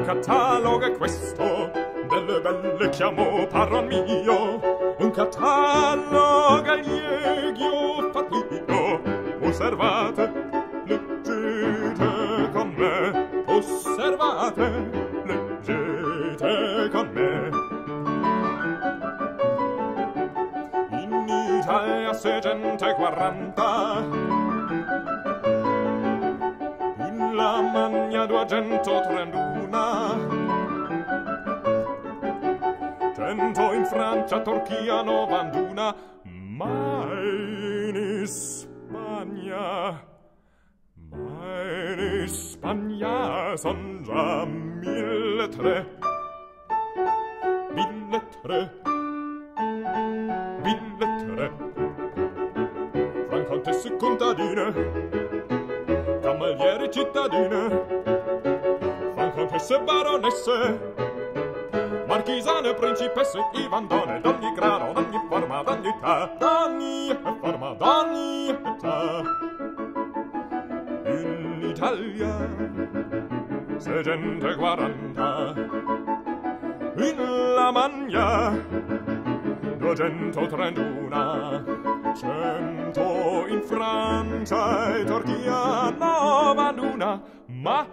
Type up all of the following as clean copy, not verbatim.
Il catalogo è questo, delle belle chiamo parron mio, un catalogo agli ho fatto io. Osservate, leggete con me, osservate, leggete con me. In Italia c'è gente 40, in Lamagna 231, 100 in Francia, Turchia 91, ma in Spagna son già 1.300. 1.300 francontesse contadine, camerieri cittadine, francontesse baronesse, marchisane principesse, ivandone d'ogni grado, d'ogni forma, d'ogni età, d'ogni forma, d'ogni età. In Italia c'è gente 40, in Lamagna 231, 100 in Francia e Turchia 91, ma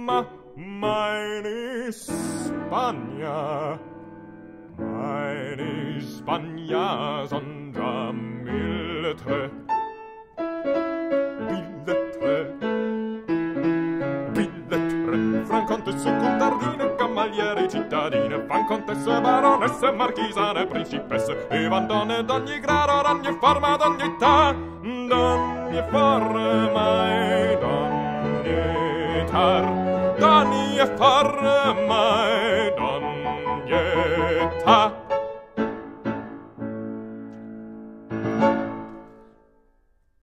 in Spagna son già 1.300. 1.300 francontesse contadine, camerieri cittadine, francontesse baronesse, marchisane principesse, e vandone d'ogni grado, d'ogni forma, d'ogni età, d'ogni forma e d'ogni età, d'ogni forma